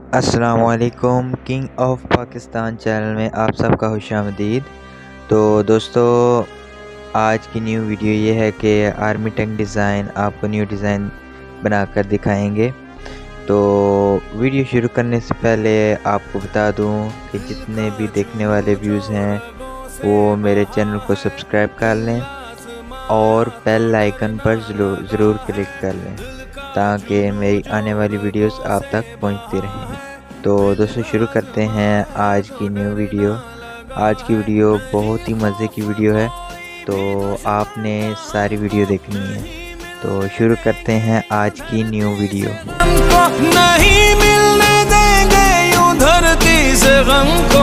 अस्सलामुअलैकुम। King of Pakistan channel में आप सबका खुशामदीद। तो दोस्तों, आज की न्यू वीडियो ये है कि आर्मी टैंक डिज़ाइन आपको न्यू डिज़ाइन बनाकर दिखाएंगे। तो वीडियो शुरू करने से पहले आपको बता दूं कि जितने भी देखने वाले व्यूज़ हैं वो मेरे चैनल को सब्सक्राइब कर लें और बेल आइकन पर ज़रूर क्लिक कर लें ताकि मेरी आने वाली वीडियोस आप तक पहुंचती रहें। तो दोस्तों, शुरू करते हैं आज की न्यू वीडियो। आज की वीडियो बहुत ही मज़े की वीडियो है, तो आपने सारी वीडियो देखनी है। तो शुरू करते हैं आज की न्यू वीडियो। नहीं मिलने देंगे यूं धरती से गम को,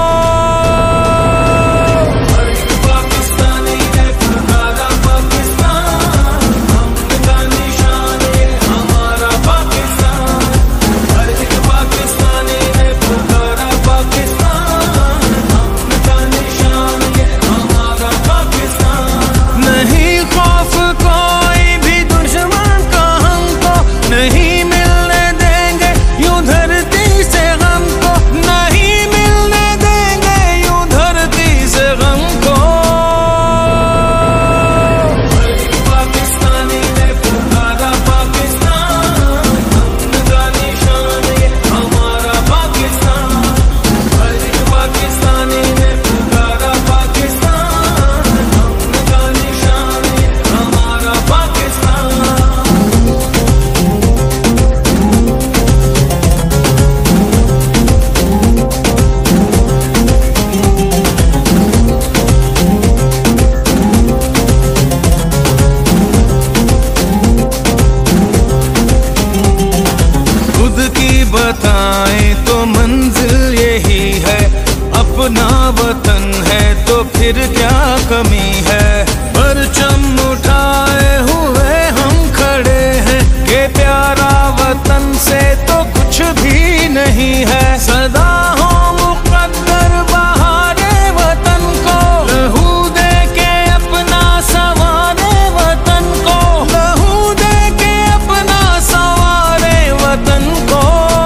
बताएं तो मंजिल यही है, अपना वतन है तो फिर क्या कमी है। परचम उठाए हुए हम खड़े हैं कि प्यारा वतन से तो कुछ भी नहीं है। सदा हो मुक़द्दर बहारे वतन को, लहू दे के अपना सवारे वतन को, लहू दे के अपना सवारे वतन को।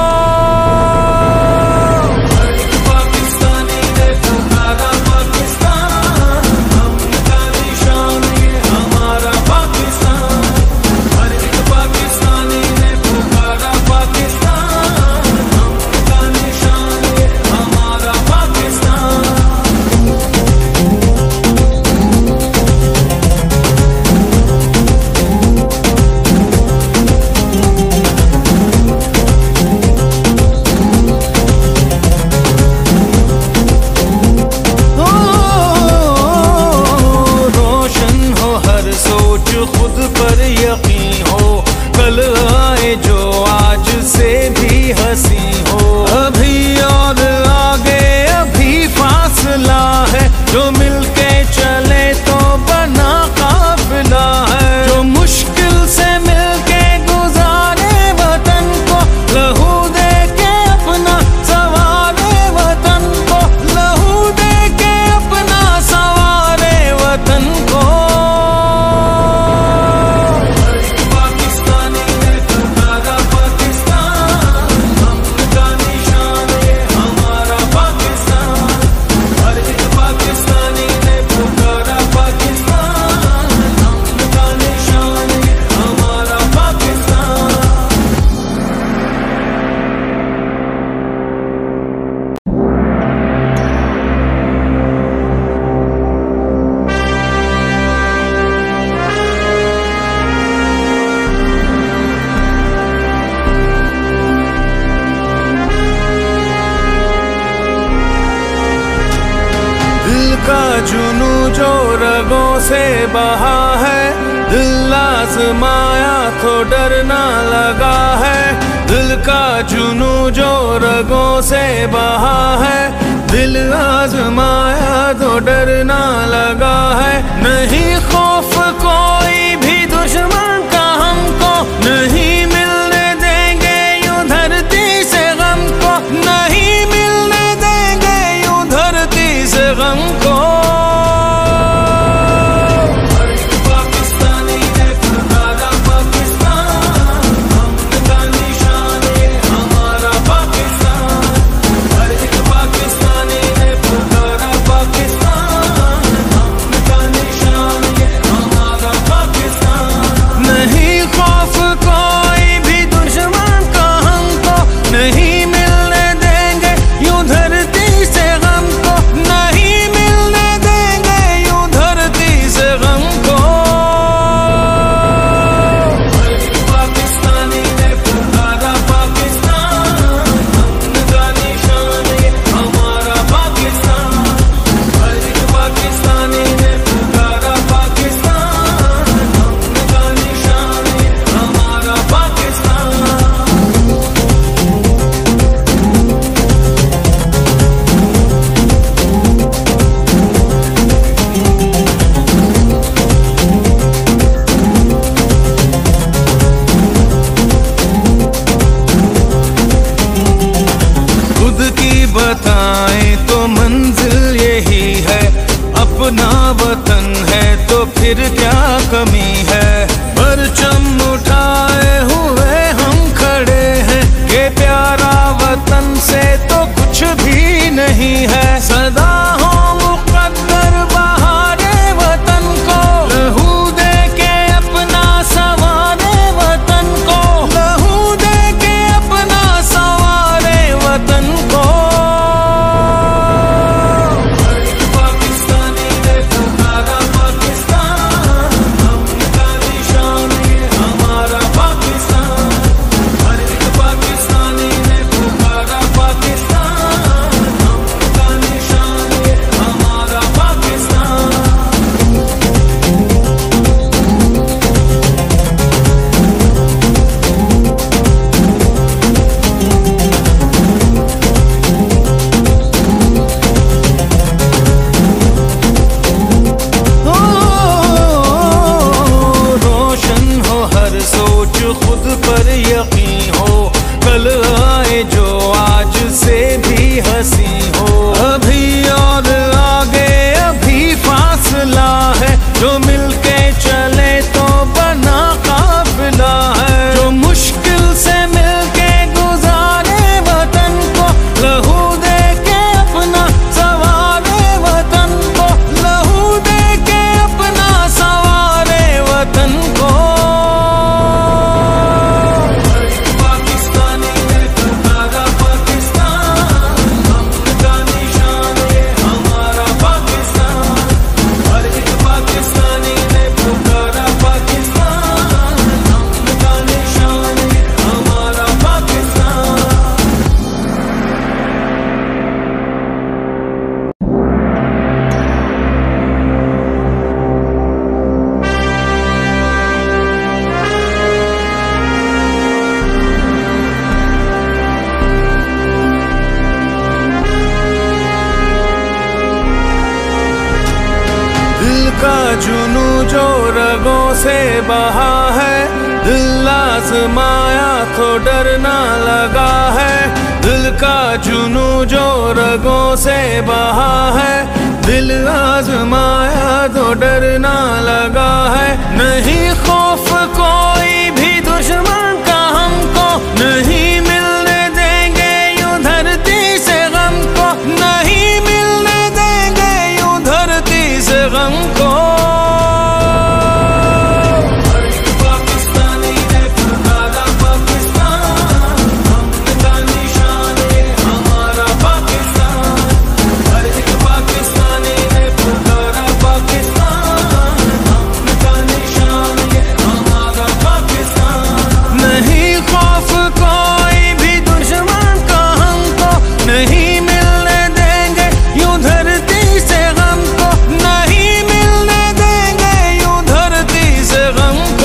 खुद पर यकीन हो, कल आए जो आज से भी हंसी हो। अभी और आगे अभी फासला है, जो मिलके चले तो बना काफिला है। जो मुश्किल से मिलके गुजारे वतन को, लहू दे के अपना सवारे वतन को, लहू दे के अपना सवारे वतन को। का जुनू जो रगों से बहा है, दिल आज़माया तो डरना लगा है। दिल का जुनू जो रगों से बहा है, दिल आज़माया तो डरना लगा है। नहीं खौफ कोई भी दुश्मन का हमको, नहीं मिलने देंगे यूं धरती से गम को, नहीं मिलने देंगे यूं धरती से गम को। पाकिस्तान बताएं तो मंजिल यही है, अपना वतन है तो फिर क्या कमी है। परचम उठाए हुए हम खड़े हैं, ये प्यारा वतन से तो कुछ भी नहीं है। सदा हो मुक़द्दर बहारे वतन को, लहू दे के अपना संवारे वतन को, लहू दे के अपना संवारे वतन को। पाकिस्तानी ने पुकारा पाकिस्तान, हमका निशान ये हमारा पाकिस्तान। हर एक पाकिस्तानी ने पुकारा पाकिस्तान, हमका निशान ये हमारा पाकिस्तान। रोशन हो हर सोच, खुद पर यकीन हो, कल आए जो आज से भी हंसी हो। अभी और आगे अभी फासला है, जो मिलके चले तो बना काफिला है। जो मुश्किल से मिलके गुजारे वतन को, लहू दे के अपना सवारे वतन को, लहू दे के अपना सवारे वतन को। पाकिस्तानी ने पुकारा पाकिस्तान, हमका निशान ये हमारा पाकिस्तान। हर एक पाकिस्तानी ने पुकारा पाकिस्तान, हमका निशान ये हमारा पाकिस्तान। दिल का जुनू जो रगों से बहा है, दिल आजमाया तो डरना लगा है। दिल का जुनू जो रगों से बहा है, दिल आजमाया तो डरना लगा है। नहीं खौफ कोई भी दुश्मन का हमको, नहीं मिलने देंगे यूं धरती से गम को, नहीं मिलने देंगे यूं धरती से गम को। पाकिस्तानी ने पुकारा पाकिस्तान, हमका निशान ये हमारा पाकिस्तान। हर एक पाकिस्तानी ने पुकारा पाकिस्तान, हमका निशान ये हमारा पाकिस्तान। नहीं खौफ कोई भी दुश्मन का हमको, नहीं मिलने देंगे यूं धरती से गम को, नहीं मिलने देंगे यूं धरती से गम को।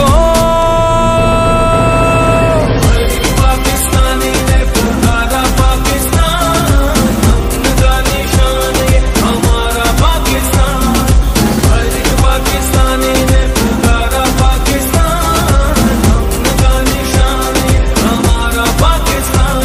पाकिस्तानी ने पुकारा पाकिस्तान, हमका निशान ये हमारा पाकिस्तान। हर एक पाकिस्तानी ने पुकारा पाकिस्तान, हमका निशान ये हमारा पाकिस्तान।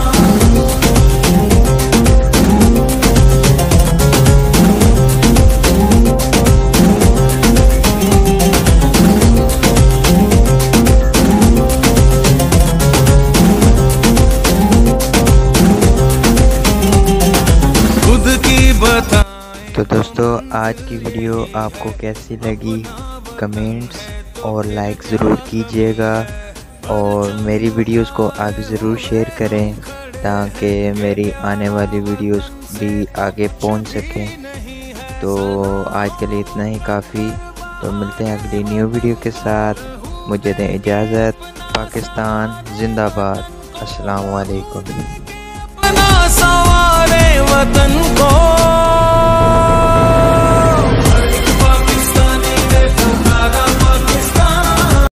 खुद की बताएं। तो दोस्तों आज की वीडियो आपको कैसी लगी, कमेंट्स और लाइक ज़रूर कीजिएगा, और मेरी वीडियोस को आगे ज़रूर शेयर करें ताकि मेरी आने वाली वीडियोस भी आगे पहुंच सकें। तो आज के लिए इतना ही काफ़ी। तो मिलते हैं अगली न्यू वीडियो के साथ। मुझे दें इजाज़त। पाकिस्तान जिंदाबाद। अस्सलाम वालेकुम। अपना संवारे वतन को।